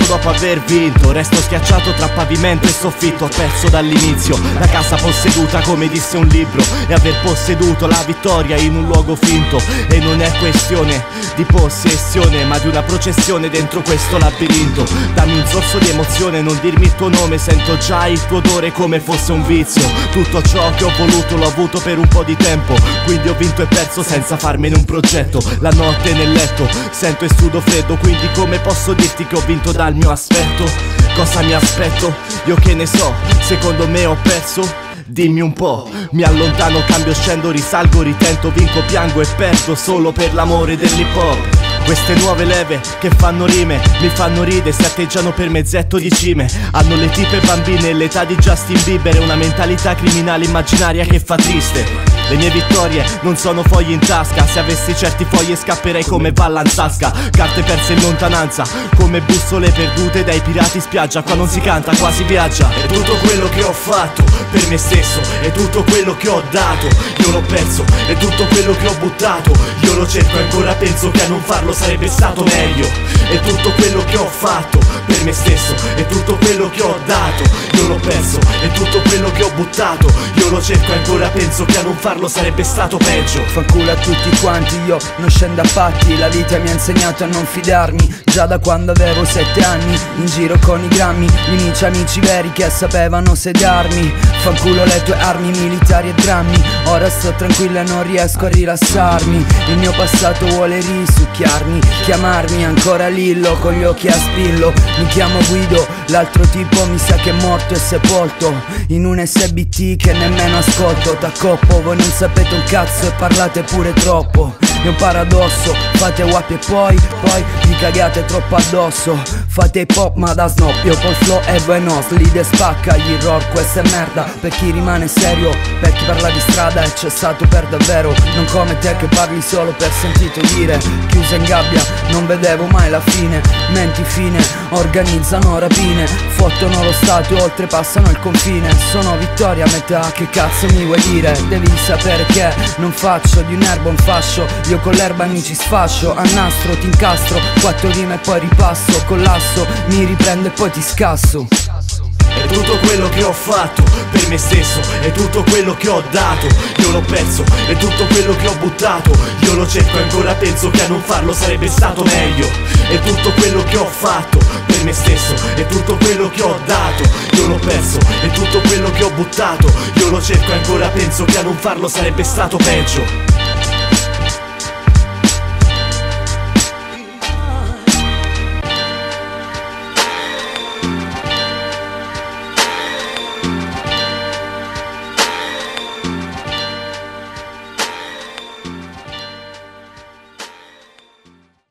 dopo aver vinto. Resto schiacciato tra pavimento e soffitto. Ho perso dall'inizio la casa posseduta, come disse un libro, e aver posseduto la vittoria in un luogo finto. E non è questione di possessione, ma di una processione dentro questo labirinto. Dammi un sorso di emozione, non dirmi il tuo nome, sento già il tuo odore come fosse un vizio. Tutto ciò che ho voluto l'ho avuto per un po' di tempo, quindi ho vinto e perso senza farmene un progetto. La notte nel letto sento e sudo freddo, quindi come posso dirti che ho vinto dal mio aspetto? Cosa mi aspetto? Io che ne so, secondo me ho perso? Dimmi un po'. Mi allontano, cambio, scendo, risalgo, ritento, vinco, piango e perdo solo per l'amore dell'hip hop. Queste nuove leve che fanno rime mi fanno ridere, si atteggiano per mezzetto di cime. Hanno le tipe bambine e l'età di Justin Bieber e una mentalità criminale immaginaria che fa triste. Le mie vittorie non sono fogli in tasca, se avessi certi fogli scapperei come Vallanzasca. Carte perse in lontananza, come bussole perdute dai pirati spiaggia. Qua non si canta, qua si viaggia. E tutto quello che ho fatto per me stesso, e tutto quello che ho dato, io l'ho perso. E tutto quello che ho buttato, io lo cerco e ancora penso che a non farlo sarebbe stato meglio. E tutto quello che ho fatto per me stesso, e tutto quello che ho dato, io l'ho perso. E tutto quello che ho buttato, io lo cerco e ancora penso che a non farlo sarebbe stato peggio. Fanculo a tutti quanti, io non scendo a patti. La vita mi ha insegnato a non fidarmi, già da quando avevo 7 anni. In giro con i grammi, gli unici amici veri che sapevano sedarmi. Fanculo le tue armi militari e drammi. Ora sto tranquillo e non riesco a rilassarmi. Il mio passato vuole risucchiarmi, chiamarmi ancora Lillo con gli occhi a spillo. Mi chiamo Guido, l'altro tipo mi sa che è morto e sepolto in un SBT che nemmeno ascolto. T'accoppo, voi non sapete un cazzo e parlate pure troppo. È un paradosso, fate WAP e poi vi cagate troppo addosso. Fate hip hop ma da snob, io col flow e voi no. Slide spacca gli error, questa è merda per chi rimane serio. Per chi parla di strada è cessato per davvero, non come te che parli solo per sentito dire. Chiusa in gabbia, non vedevo mai la fine. Menti fine, organizzano rapine, fottono lo stato e oltrepassano il confine. Sono vittoria a metà, che cazzo mi vuoi dire? Devi sapere che non faccio di un'erba un fascio. Io con l'erba mi ci sfascio, a nastro ti incastro, 4 rime e poi ripasso, collasso, mi riprendo e poi ti scasso. E tutto quello che ho fatto per me stesso, e tutto quello che ho dato, io l'ho perso. E tutto quello che ho buttato, io lo cerco e ancora penso che a non farlo sarebbe stato meglio. E tutto quello che ho fatto per me stesso, e tutto quello che ho dato, io l'ho perso. E tutto quello che ho buttato, io lo cerco e ancora penso che a non farlo sarebbe stato peggio.